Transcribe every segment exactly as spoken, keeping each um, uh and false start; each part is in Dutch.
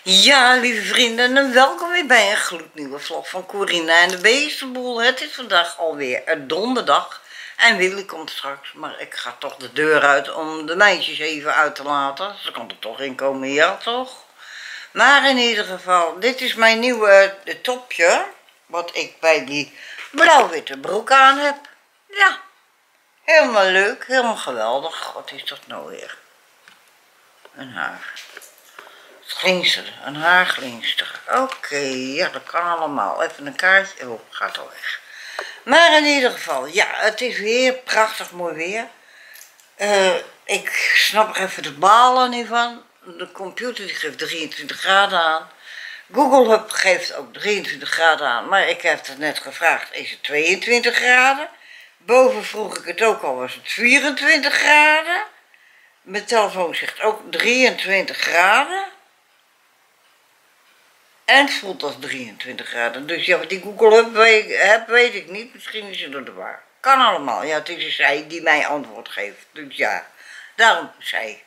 Ja, lieve vrienden, en welkom weer bij een gloednieuwe vlog van Corina en de Beestenboel. Het is vandaag alweer donderdag en Willy komt straks, maar ik ga toch de deur uit om de meisjes even uit te laten. Ze kan er toch in komen, ja toch? Maar in ieder geval, dit is mijn nieuwe topje, wat ik bij die blauw-witte broek aan heb. Ja, helemaal leuk, helemaal geweldig. Wat is dat nou weer? Een haar. Glinsteren, een haarglinster. Oké, okay, ja, dat kan allemaal. Even een kaartje. Oh, gaat al weg. Maar in ieder geval, ja, het is weer prachtig mooi weer. Uh, ik snap er even de balen niet van. De computer die geeft drieëntwintig graden aan. Google Hub geeft ook drieëntwintig graden aan. Maar ik heb het net gevraagd, is het tweeëntwintig graden? Boven vroeg ik het ook al, was het vierentwintig graden. Mijn telefoon zegt ook drieëntwintig graden. En het voelt als drieëntwintig graden. Dus ja, wat die Google Hub weet, heb, weet ik niet. Misschien is het er de waar. Kan allemaal. Ja, het is een zij die mij antwoord geeft. Dus ja, daarom zij.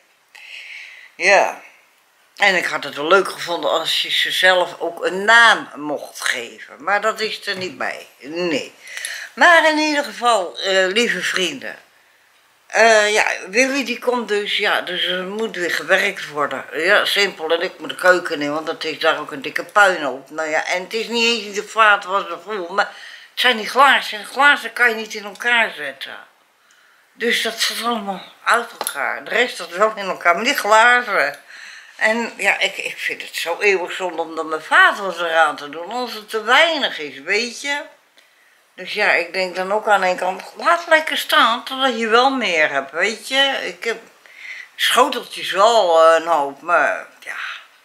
Ja. En ik had het wel leuk gevonden als je ze zelf ook een naam mocht geven. Maar dat is er niet bij. Nee. Maar in ieder geval, uh, lieve vrienden. Uh, ja, Willy die komt dus, ja, dus er moet weer gewerkt worden. Ja, simpel. En ik moet de keuken in, want dat is daar ook een dikke puin op. Nou ja, en het is niet eens de vaat was er vol, maar het zijn die glazen. En glazen kan je niet in elkaar zetten. Dus dat zit allemaal uit elkaar. De rest dat wel in elkaar, maar die glazen. En ja, ik, ik vind het zo eeuwig zonde om dan mijn vaatwas eraan te doen, als het te weinig is, weet je. Dus ja, ik denk dan ook aan een kant, laat lekker staan, totdat je wel meer hebt, weet je. Ik heb schoteltjes wel een hoop, maar ja,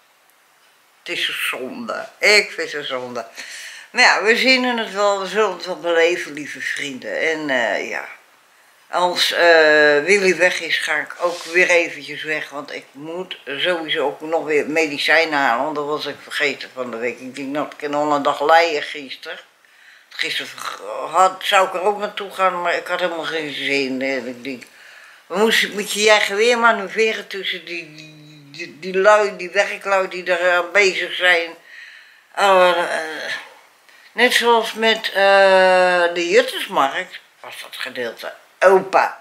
het is een zonde. Ik vind het een zonde. Maar ja, we zien het wel, we zullen het wel beleven, lieve vrienden. En uh, ja, als uh, Willy weg is, ga ik ook weer eventjes weg, want ik moet sowieso ook nog weer medicijnen halen, want dat was ik vergeten van de week. Ik denk, nou, ik kan al een dag leien gisteren. Gisteren had, zou ik er ook naartoe gaan, maar ik had helemaal geen zin. En ik denk, we moesten, moet je jij weer manoeuvreren tussen die, die, die, die lui, die werklui die er uh, bezig zijn. Uh, uh, net zoals met uh, de Juttersmarkt was dat gedeelte opa.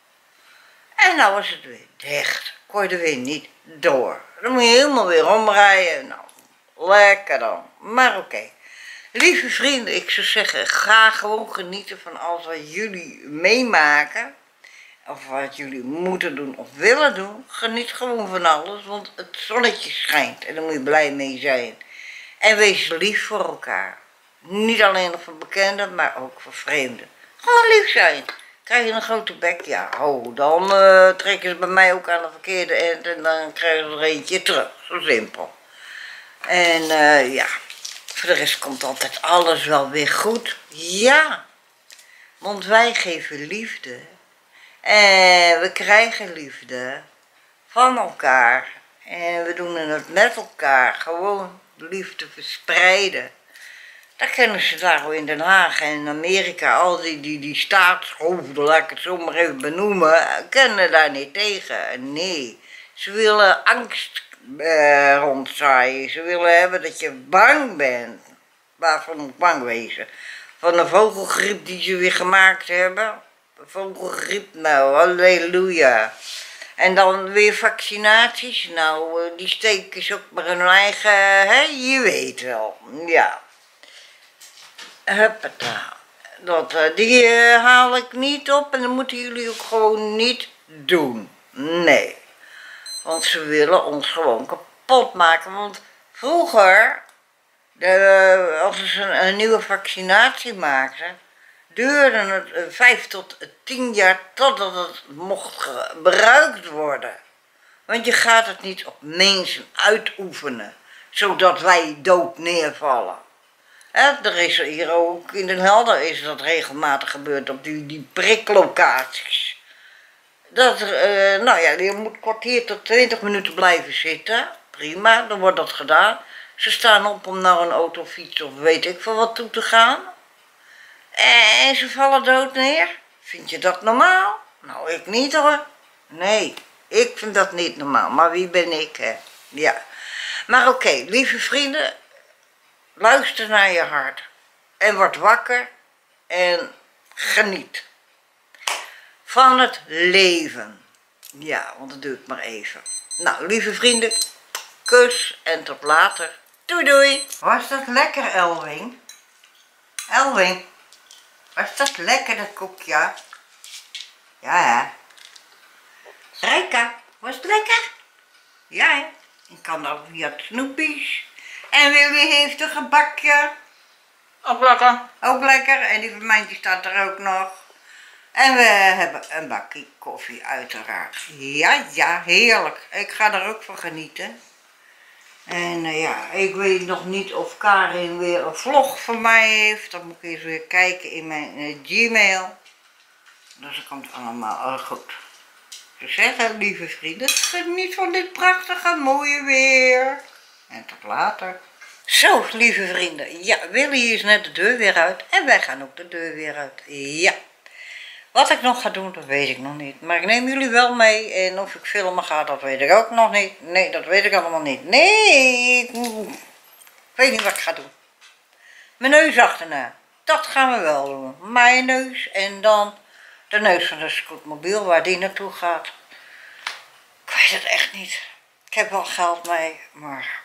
En nou was het weer dicht. Kon je er weer niet door. Dan moet je helemaal weer omrijden. Nou, lekker dan. Maar oké. Okay. Lieve vrienden, ik zou zeggen, ga gewoon genieten van alles wat jullie meemaken. Of wat jullie moeten doen of willen doen. Geniet gewoon van alles, want het zonnetje schijnt en daar moet je blij mee zijn. En wees lief voor elkaar. Niet alleen voor bekenden, maar ook voor vreemden. Gewoon lief zijn. Krijg je een grote bek, ja, oh, dan uh, trekken ze bij mij ook aan de verkeerde end en dan krijgen ze er eentje terug. Zo simpel. En uh, ja. Voor de rest komt altijd alles wel weer goed. Ja, want wij geven liefde. En we krijgen liefde van elkaar. En we doen het met elkaar. Gewoon liefde verspreiden. Dat kennen ze daar al in Den Haag en in Amerika. Al die, die, die staatshoofden, laat ik het zo maar even benoemen, kennen daar niet tegen. Nee, ze willen angst Uh, rondzaaien. Ze willen hebben dat je bang bent. Waarvan moet bang wezen? Van de vogelgriep die ze weer gemaakt hebben. De vogelgriep, nou, halleluja. En dan weer vaccinaties. Nou, uh, die steken ze ook maar hun eigen, hè, je weet wel. Ja. Huppata. Dat, uh, die uh, haal ik niet op en dat moeten jullie ook gewoon niet doen. Nee. Want ze willen ons gewoon kapot maken. Want vroeger, de, als ze een, een nieuwe vaccinatie maakten, duurde het vijf tot tien jaar totdat het mocht gebruikt worden. Want je gaat het niet op mensen uitoefenen, zodat wij dood neervallen. He, er is hier ook in Den Helder is dat regelmatig gebeurd op die, die priklocaties. Dat, uh, nou ja, je moet kwartier tot twintig minuten blijven zitten. Prima, dan wordt dat gedaan. Ze staan op om naar een auto, fiets of weet ik veel wat toe te gaan. En ze vallen dood neer. Vind je dat normaal? Nou, ik niet hoor. Nee, ik vind dat niet normaal. Maar wie ben ik, hè? Ja. Maar oké, lieve vrienden, luister naar je hart. En word wakker en geniet van het leven. Ja, want dat doe ik maar even. Nou, lieve vrienden, kus en tot later. Doei doei. Was dat lekker, Elwing? Elwing, was dat lekker, dat koekje? Ja, hè? Rijka, was het lekker? Ja, hè? Ik kan ook via snoepies. En Willy heeft een gebakje. Ook lekker. Ook lekker. En die van mijntje staat er ook nog. En we hebben een bakje koffie uiteraard. Ja, ja, heerlijk. Ik ga er ook van genieten. En uh, ja, ik weet nog niet of Karin weer een vlog van mij heeft. Dan moet ik eens weer kijken in mijn uh, Gmail. Dus dat komt allemaal uh, goed. Dus zeggen, lieve vrienden, geniet van dit prachtige mooie weer. En tot later. Zo, lieve vrienden. Ja, Willy is net de deur weer uit. En wij gaan ook de deur weer uit. Ja. Wat ik nog ga doen, dat weet ik nog niet. Maar ik neem jullie wel mee. En of ik filmen ga, dat weet ik ook nog niet. Nee, dat weet ik allemaal niet. Nee, ik weet niet wat ik ga doen. Mijn neus achterna. Dat gaan we wel doen. Mijn neus en dan de neus van de scootmobiel waar die naartoe gaat. Ik weet het echt niet. Ik heb wel geld mee, maar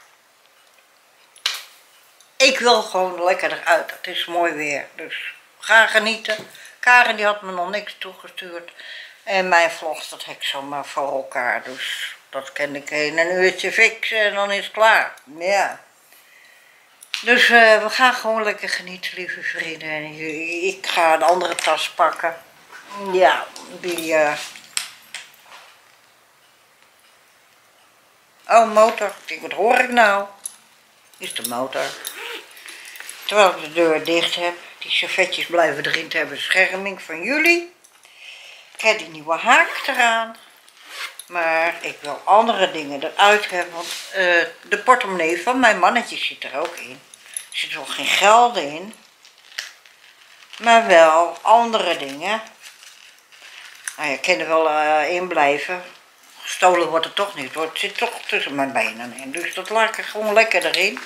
ik wil gewoon lekker eruit. Het is mooi weer, dus ga genieten. Karin die had me nog niks toegestuurd. En mijn vlogs, dat heb ik zomaar voor elkaar. Dus dat kan ik in een uurtje fixen en dan is het klaar. Ja. Dus uh, we gaan gewoon lekker genieten, lieve vrienden. En ik ga een andere tas pakken. Ja, die... Uh... Oh, motor. Ik denk, wat hoor ik nou? Is de motor. Terwijl ik de deur dicht heb. Die servetjes blijven erin ter bescherming van jullie. Ik heb die nieuwe haak eraan. Maar ik wil andere dingen eruit hebben. Want uh, de portemonnee van mijn mannetje zit er ook in. Er zit wel geen geld in. Maar wel andere dingen. Nou ja, ik kan er wel uh, in blijven. Gestolen wordt het toch niet. Het zit toch tussen mijn benen in. Dus dat laat ik er gewoon lekker erin.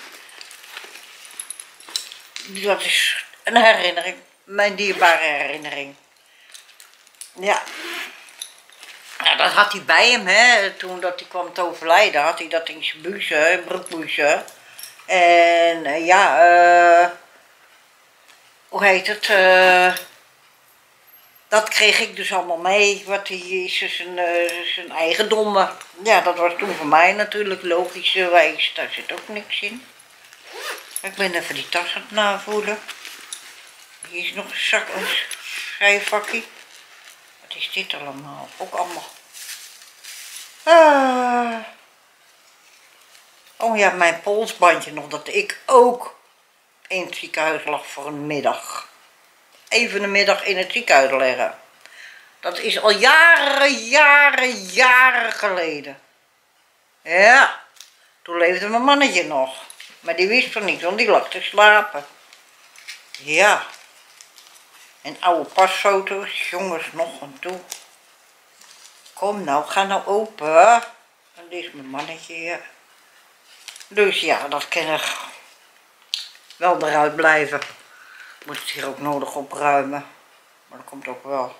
Dat is een herinnering. Mijn dierbare herinnering. Ja. Nou, dat had hij bij hem, hè. Toen dat hij kwam te overlijden, had hij dat in zijn buizen, broekbuizen. En uh, ja, uh, hoe heet het? Uh, dat kreeg ik dus allemaal mee. Wat hij is, zijn, uh, zijn eigendommen. Ja, dat was toen voor mij natuurlijk logischerwijs. Daar zit ook niks in. Ik ben even die tas aan het navoelen. Hier is nog een zak, een schrijfvakkie. Wat is dit allemaal? Ook allemaal. Ah. Oh ja, mijn polsbandje nog, dat ik ook in het ziekenhuis lag voor een middag. Even een middag in het ziekenhuis leggen. Dat is al jaren, jaren, jaren geleden. Ja, toen leefde mijn mannetje nog. Maar die wist er niet, want die lag te slapen. Ja. En oude pasfoto's, jongens, nog een toe. Kom nou, ga nou open. En dit is mijn mannetje hier. Dus ja, dat kan er wel eruit blijven. Ik moet het hier ook nodig opruimen. Maar dat komt ook wel.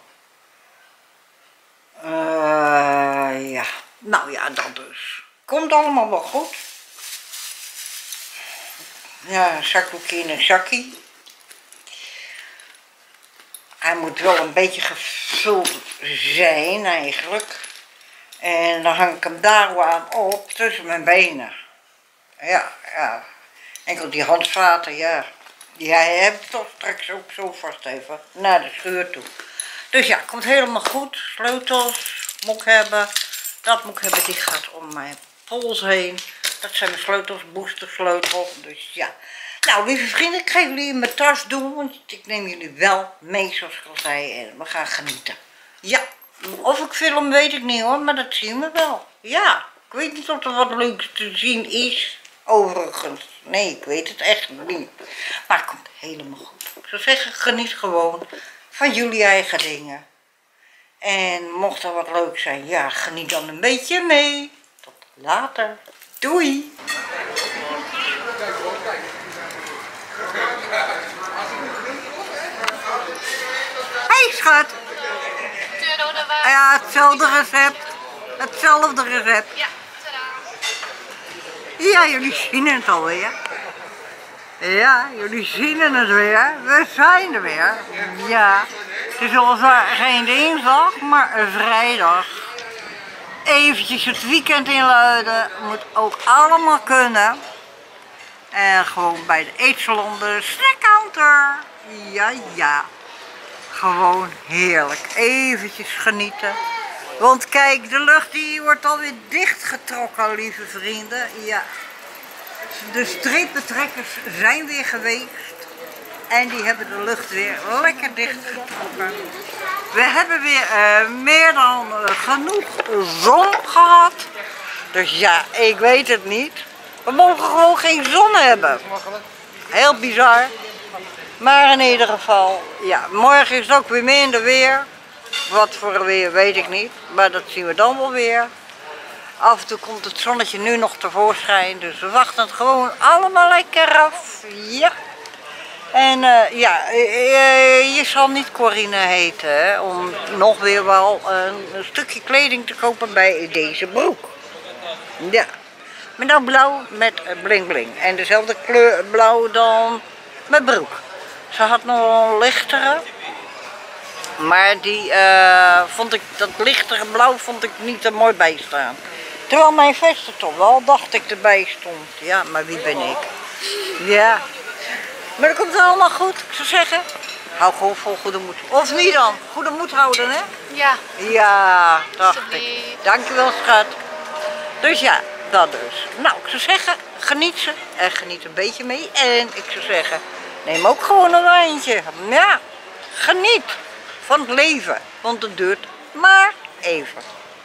Uh, ja, nou ja, dat dus. Komt allemaal wel goed. Ja, een zakdoekje in een zakkie. Hij moet wel een beetje gevuld zijn eigenlijk. En dan hang ik hem daar aan op tussen mijn benen. Ja, ja. Enkel die handvaten, ja. Die hij hebt toch straks ook zo vast even naar de scheur toe. Dus ja, komt helemaal goed. Sleutels moet ik hebben. Dat moet ik hebben, die gaat om mijn pols heen. Dat zijn mijn sleutels, boostersleutels. Dus ja. Nou, lieve vrienden, ik ga jullie in mijn tas doen. Want ik neem jullie wel mee, zoals ik al zei. En we gaan genieten. Ja, of ik film weet ik niet hoor, maar dat zien we wel. Ja, ik weet niet of er wat leuks te zien is. Overigens, nee, ik weet het echt niet. Maar het komt helemaal goed. Ik zou zeggen, geniet gewoon van jullie eigen dingen. En mocht er wat leuk zijn, ja, geniet dan een beetje mee. Tot later. Doei! Hey schat! Ja, hetzelfde recept. Hetzelfde recept. Ja, tadaa. Ja, jullie zien het alweer. Ja, jullie zien het weer. We zijn er weer. Ja, het is weliswaar geen dinsdag, maar een vrijdag. Eventjes het weekend inluiden. Moet ook allemaal kunnen. En gewoon bij de eetsalon, de snackcounter. Ja, ja. Gewoon heerlijk. Eventjes genieten. Want kijk, de lucht die wordt alweer dichtgetrokken, lieve vrienden. Ja. De streepbetrekkers zijn weer geweest. En die hebben de lucht weer lekker dichtgetrokken. We hebben weer uh, meer dan uh, genoeg zon gehad. Dus ja, ik weet het niet. We mogen gewoon geen zon hebben. Heel bizar. Maar in ieder geval, ja, morgen is het ook weer minder weer. Wat voor weer weet ik niet, maar dat zien we dan wel weer. Af en toe komt het zonnetje nu nog tevoorschijn, dus we wachten het gewoon allemaal lekker af. Ja. En uh, ja, je, je zal niet Corine heten, hè, om nog weer wel een, een stukje kleding te kopen bij deze broek. Ja. Maar nou blauw met bling bling. En dezelfde kleur blauw dan met broek. Ze had nog een lichtere. Maar die uh, vond ik, dat lichtere blauw vond ik niet er mooi bij staan. Terwijl mijn vest er toch wel, dacht ik, erbij stond. Ja, maar wie ben ik? Ja. Maar dat komt allemaal goed, ik zou zeggen. Hou gewoon vol goede moed. Of niet dan? Goede moed houden, hè? Ja. Ja, dacht ik. Dankjewel, schat. Dus ja, dat dus. Nou, ik zou zeggen, geniet ze. En geniet een beetje mee. En ik zou zeggen, neem ook gewoon een wijntje. Ja, geniet van het leven. Want het duurt maar even.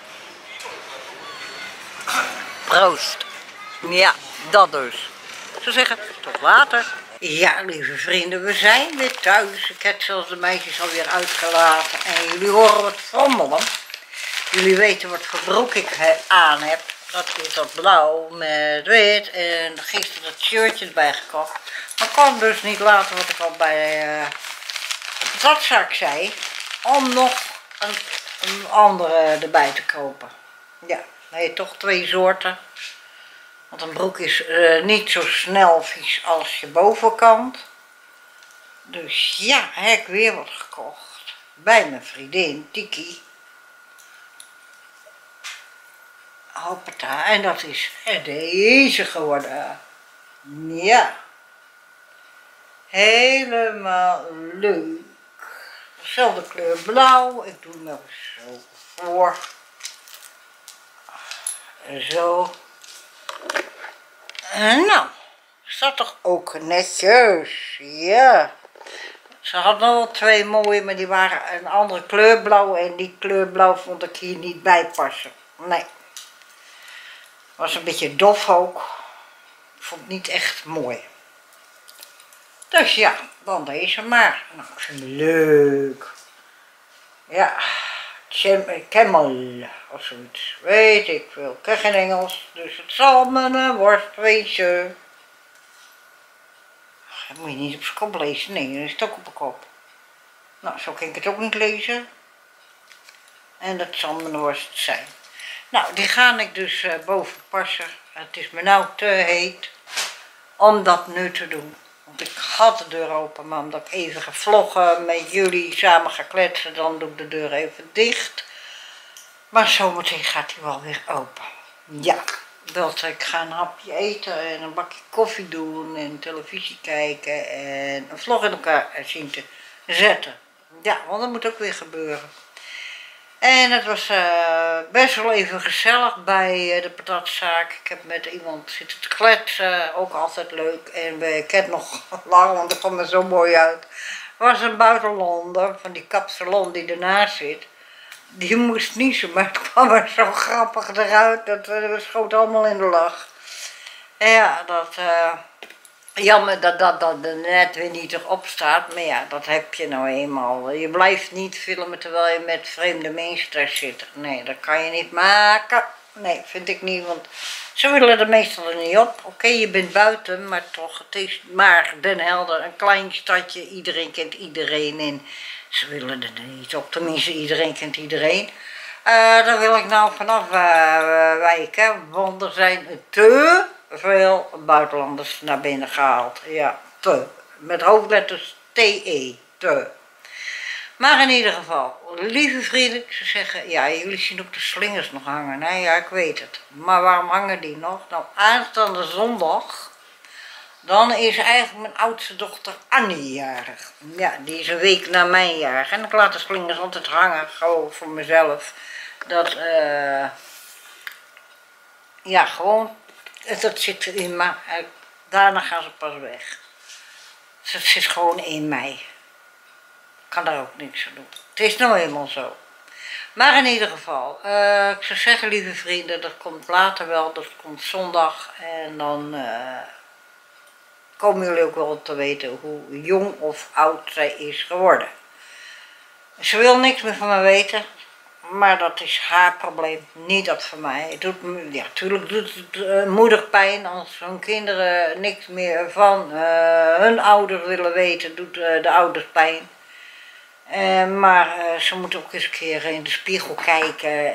Proost. Ja, dat dus. Ik zou zeggen, tot later. Ja, lieve vrienden, we zijn weer thuis. Ik heb zelfs de meisjes alweer uitgelaten. En jullie horen wat frommelen. Jullie weten wat voor broek ik aan heb. Dat is dat blauw met wit. En gisteren dat shirtje erbij gekocht. Maar ik kon dus niet laten wat ik al bij uh, de patatzaak zei. Om nog een, een andere erbij te kopen. Ja, nee, toch twee soorten. Want een broek is uh, niet zo snel vies als je bovenkant. Dus ja, heb ik weer wat gekocht. Bij mijn vriendin Tiki. Hoppata, en dat is deze geworden. Ja. Helemaal leuk. Dezelfde kleur blauw. Ik doe hem nog zo voor. Zo. En nou, staat toch ook netjes. Ja. Ze had nog wel twee mooie, maar die waren een andere kleurblauw. En die kleurblauw vond ik hier niet bij passen. Nee. Was een beetje dof ook. Ik vond het niet echt mooi. Dus ja, dan deze maar. Nou, ik vind het leuk. Ja, camel of zoiets. Weet ik veel. Ik ken geen Engels, dus het zal me een worst wezen. Dat moet je niet op zijn kop lezen. Nee, dan is het ook op mijn kop. Nou, zo kan ik het ook niet lezen. En dat zal me een worst zijn. Nou, die ga ik dus uh, boven passen. Het is me nou te heet om dat nu te doen. Want ik had de deur open, maar omdat ik even ga vloggen met jullie samen ga kletsen, dan doe ik de deur even dicht. Maar zometeen gaat hij wel weer open. Ja, dat ik ga een hapje eten en een bakje koffie doen en televisie kijken en een vlog in elkaar zien te zetten. Ja, want dat moet ook weer gebeuren. En het was uh, best wel even gezellig bij uh, de patatzaak. Ik heb met iemand zitten te kletsen, ook altijd leuk. En we kennen nog lang, want dat kwam er zo mooi uit. Er was een buitenlander van die kapsalon die ernaast zit. Die moest niezen, maar het kwam er zo grappig eruit. Dat uh, we schoten allemaal in de lach. En ja, dat... Uh, Jammer dat dat, dat er net weer niet erop staat, maar ja, dat heb je nou eenmaal. Je blijft niet filmen terwijl je met vreemde mensen daar zit. Nee, dat kan je niet maken. Nee, vind ik niet, want ze willen er meestal er niet op. Oké, je bent buiten, maar toch, het is maar Den Helder, een klein stadje, iedereen kent iedereen en ze willen er niet op, tenminste iedereen kent iedereen. Uh, daar wil ik nou vanaf uh, wijken, want er zijn te veel buitenlanders naar binnen gehaald. Ja, te. Met hoofdletters T E, te. Maar in ieder geval, lieve vrienden, ik zou zeggen, ja, jullie zien ook de slingers nog hangen, hè? Ja, ik weet het. Maar waarom hangen die nog? Nou, aanstaande zondag, dan is eigenlijk mijn oudste dochter Annie jarig. Ja, die is een week na mijn jarig. En ik laat de slingers altijd hangen, gewoon voor mezelf. Dat, uh, ja, gewoon, dat zit in me. Daarna gaan ze pas weg. Dus het zit gewoon in mij. Ik kan daar ook niks aan doen. Het is nou eenmaal zo. Maar in ieder geval, uh, ik zou zeggen, lieve vrienden, dat komt later wel, dat komt zondag. En dan uh, komen jullie ook wel te weten hoe jong of oud zij is geworden. Ze wil niks meer van me weten, maar dat is haar probleem, niet dat van mij. Het doet me, ja, natuurlijk doet het uh, moeder pijn als hun kinderen niks meer van uh, hun ouders willen weten, doet uh, de ouders pijn. Uh, maar uh, ze moet ook eens een keer in de spiegel kijken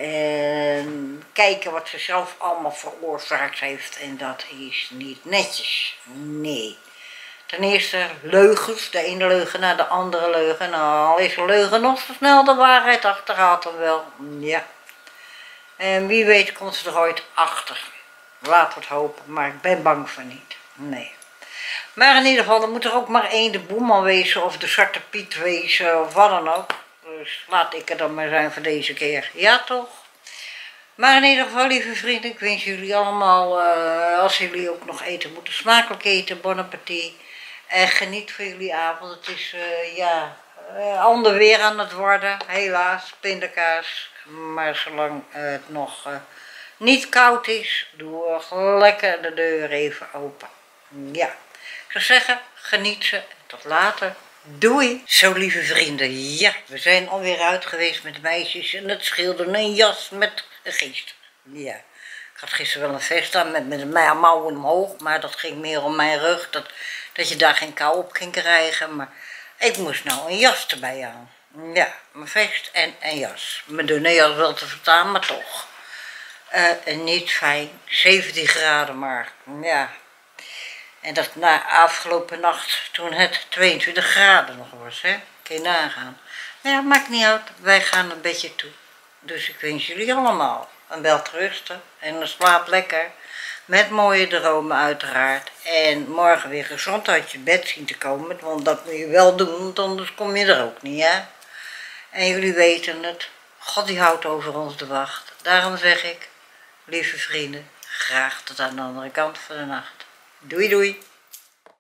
en kijken wat ze zelf allemaal veroorzaakt heeft. En dat is niet netjes. Nee. Ten eerste leugens, de ene leugen naar de andere leugen. Nou, al is een leugen nog zo snel de waarheid achterhaalt dan wel. Ja. En wie weet komt ze er ooit achter. Laten we het hopen, maar ik ben bang voor niet. Nee. Maar in ieder geval, er moet er ook maar één de boeman wezen of de Zwarte Piet wezen of wat dan ook. Dus laat ik er dan maar zijn voor deze keer. Ja toch? Maar in ieder geval, lieve vrienden, ik wens jullie allemaal, uh, als jullie ook nog eten moeten, smakelijk eten, bon appetit. En geniet van jullie avond. Het is, uh, ja, uh, ander weer aan het worden, helaas, pindakaas. Maar zolang uh, het nog uh, niet koud is, doe lekker de deur even open. Ja. Ik zou zeggen, geniet ze. Tot later. Doei. Zo lieve vrienden, ja, we zijn alweer uit geweest met de meisjes en het scheelde een jas met geest. Ja, ik had gisteren wel een vest aan met, met mijn mouwen omhoog, maar dat ging meer om mijn rug, dat, dat je daar geen kou op ging krijgen. Maar ik moest nou een jas erbij aan. Ja, mijn vest en een jas. Mijn dunne jas wel te verstaan, maar toch. Uh, niet fijn, zeventien graden maar, ja. En dat na afgelopen nacht, toen het tweeëntwintig graden nog was, hè. Kun je nagaan. Nou ja, maakt niet uit, wij gaan een beetje toe. Dus ik wens jullie allemaal een welterusten en een slaap lekker. Met mooie dromen uiteraard. En morgen weer gezond uit je bed zien te komen, want dat moet je wel doen, want anders kom je er ook niet, hè. En jullie weten het, God die houdt over ons de wacht. Daarom zeg ik, lieve vrienden, graag tot aan de andere kant van de nacht. Doei doei.